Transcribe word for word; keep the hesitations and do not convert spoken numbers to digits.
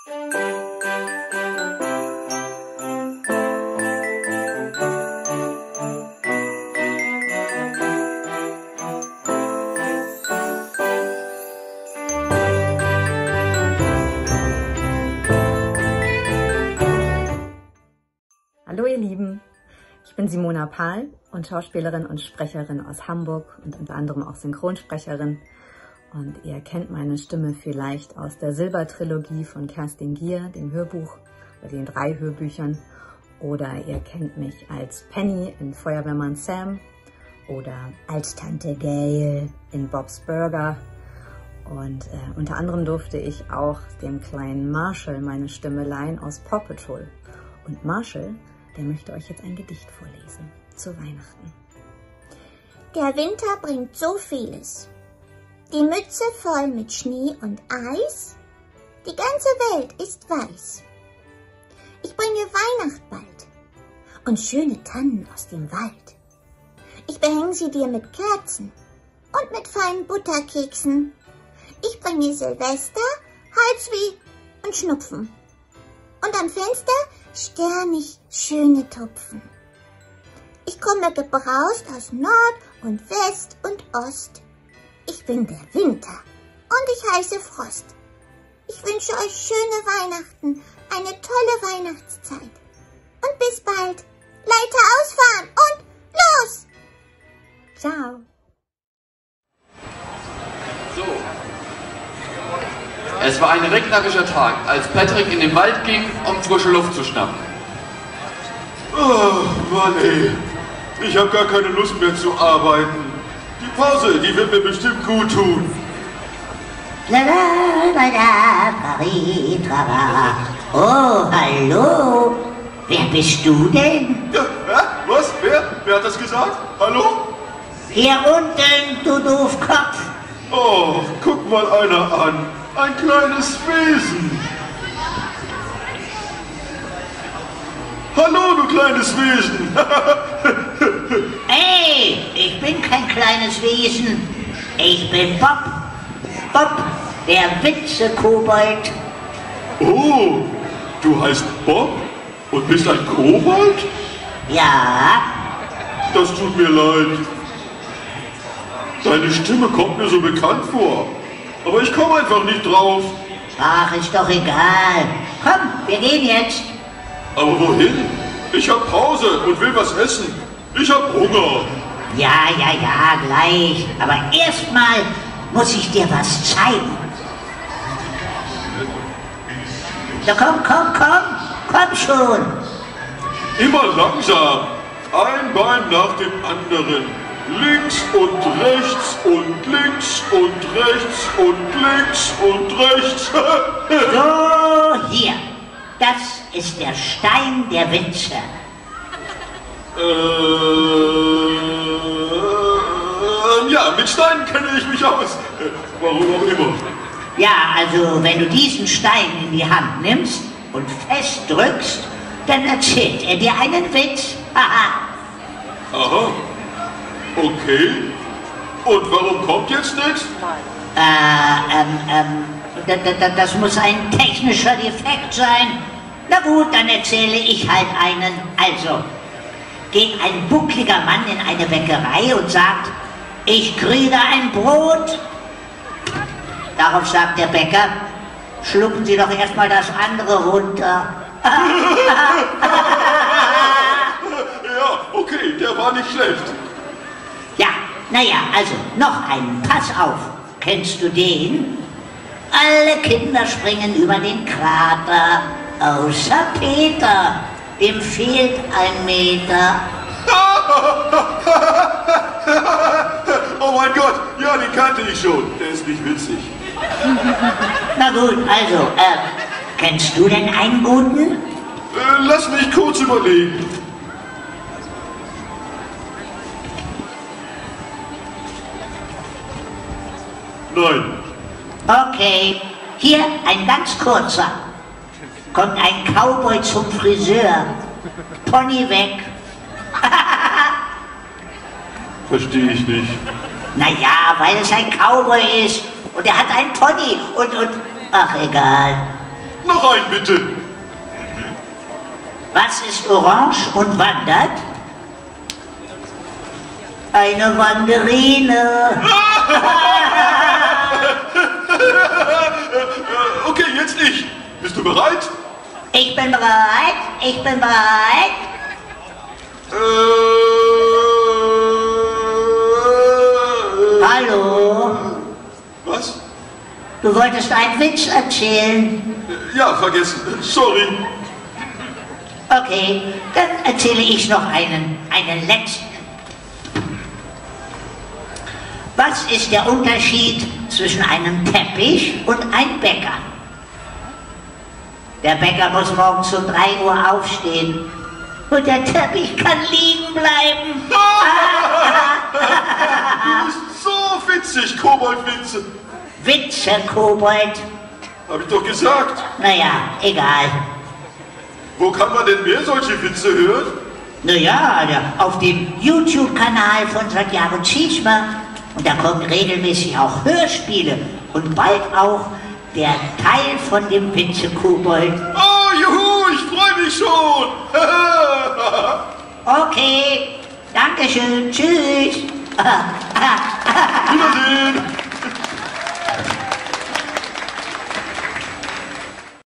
Hallo ihr Lieben, ich bin Simona Pahl und Schauspielerin und Sprecherin aus Hamburg und unter anderem auch Synchronsprecherin. Und ihr kennt meine Stimme vielleicht aus der Silbertrilogie von Kerstin Gier, dem Hörbuch oder den drei Hörbüchern. Oder ihr kennt mich als Penny in Feuerwehrmann Sam oder als Tante Gail in Bob's Burger. Und äh, unter anderem durfte ich auch dem kleinen Marshall meine Stimme leihen aus Paw Patrol. Und Marshall, der möchte euch jetzt ein Gedicht vorlesen zu Weihnachten. Der Winter bringt so vieles. Die Mütze voll mit Schnee und Eis. Die ganze Welt ist weiß. Ich bringe Weihnacht bald und schöne Tannen aus dem Wald. Ich behänge sie dir mit Kerzen und mit feinen Butterkeksen. Ich bringe Silvester, Halsweh und Schnupfen. Und am Fenster sternig schöne Tupfen. Ich komme gebraust aus Nord und West und Ost. Ich bin der Winter und ich heiße Frost. Ich wünsche euch schöne Weihnachten, eine tolle Weihnachtszeit. Und bis bald. Leiter ausfahren und los! Ciao! So. Es war ein regnerischer Tag, als Patrick in den Wald ging, um frische Luft zu schnappen. Oh, Mann ey, ich habe gar keine Lust mehr zu arbeiten. Die Pause, die wird mir bestimmt gut tun. Oh, hallo. Wer bist du denn? Ja, was? Wer? Wer hat das gesagt? Hallo? Hier unten, du Doofkopf. Oh, guck mal einer an. Ein kleines Wesen. Hallo, du kleines Wesen. Hey, ich bin kein kleines Wesen. Ich bin Bob. Bob, der Witze-Kobold. Oh, du heißt Bob und bist ein Kobold? Ja. Das tut mir leid. Deine Stimme kommt mir so bekannt vor. Aber ich komme einfach nicht drauf. Ach, ist doch egal. Komm, wir gehen jetzt. Aber wohin? Ich hab Pause und will was essen. Ich hab Hunger. Ja, ja, ja, gleich. Aber erstmal muss ich dir was zeigen. So, komm, komm, komm. Komm schon. Immer langsam. Ein Bein nach dem anderen. Links und rechts und links und rechts und links und rechts. So, hier. Das ist der Stein der Witze. Äh, ja, mit Steinen kenne ich mich aus. Warum auch immer. Ja, also wenn du diesen Stein in die Hand nimmst und fest drückst, dann erzählt er dir einen Witz. Haha. Aha. Okay. Und warum kommt jetzt nichts? Äh, ähm, ähm, da, da, das muss ein technischer Defekt sein. Na gut, dann erzähle ich halt einen. Also, geht ein buckliger Mann in eine Bäckerei und sagt, ich kriege ein Brot. Darauf sagt der Bäcker, schlucken Sie doch erstmal das andere runter. Ja, okay, der war nicht schlecht. Ja, naja, also noch einen, pass auf. Kennst du den? Alle Kinder springen über den Krater, außer Peter, dem fehlt ein Meter. Oh mein Gott, ja, den kannte ich schon. Der ist nicht witzig. Na gut, also, äh, kennst du denn einen guten? Äh, lass mich kurz überlegen. Nein. Okay, hier ein ganz kurzer. Kommt ein Cowboy zum Friseur. Pony weg. Verstehe ich nicht. Naja, weil es ein Cowboy ist und er hat einen Pony und, und, ach egal. Noch ein, bitte. Was ist orange und wandert? Eine Wanderine. Okay, jetzt ich. Bist du bereit? Ich bin bereit, ich bin bereit. Äh, Hallo? Was? Du wolltest einen Witz erzählen. Ja, vergessen. Sorry. Okay, dann erzähle ich noch einen, einen letzten. Was ist der Unterschied zwischen einem Teppich und einem Bäcker? Der Bäcker muss morgens um drei Uhr aufstehen und der Teppich kann liegen bleiben. Du bist so witzig, Koboldwitze. Witze, Kobold. Hab ich doch gesagt. Naja, egal. Wo kann man denn mehr solche Witze hören? Naja, auf dem YouTube-Kanal von Santiago Ziesmer. Und da kommen regelmäßig auch Hörspiele und bald auch der Teil von dem Witze-Kobold. Oh, juhu, ich freue mich schon. Okay, danke schön, tschüss. Wiedersehen.